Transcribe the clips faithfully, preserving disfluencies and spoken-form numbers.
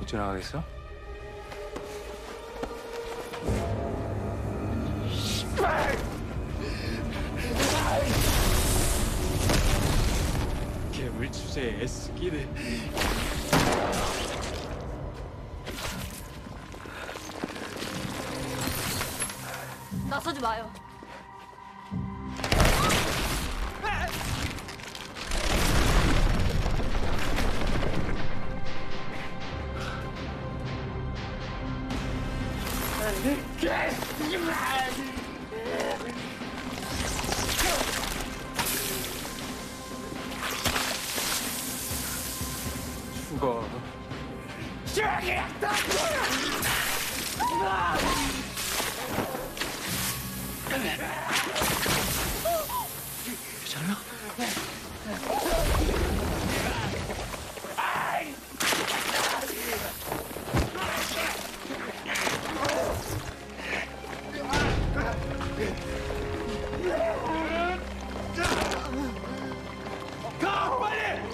못 지나가겠어? 괴물 주제에 애쓰기를. 나서지 마요. 죽어. 괜찮아? 가! 빨리!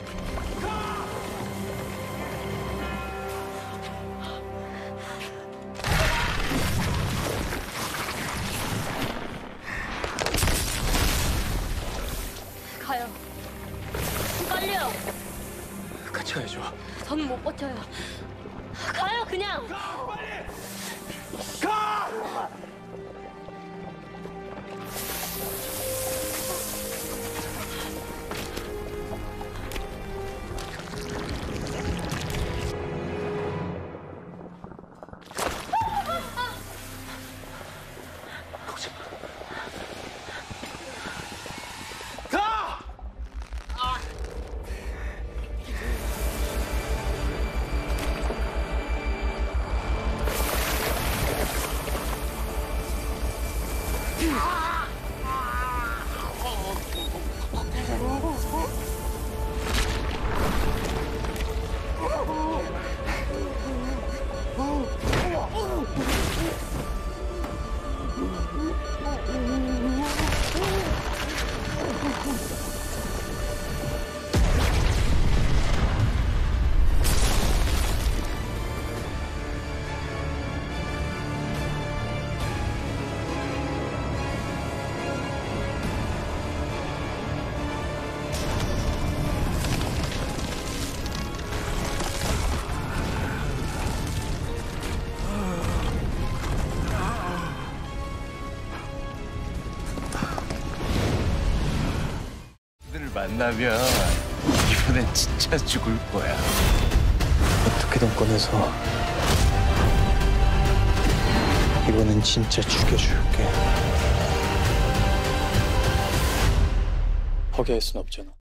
가요. 빨리요. 같이 가야죠. 저는 못 버텨요. 가요, 그냥. 가! 빨리! 가! 가! 그들을 만나면 이번엔 진짜 죽을 거야. 어떻게든 꺼내서 이번엔 진짜 죽여줄게. 포기할 순 없잖아.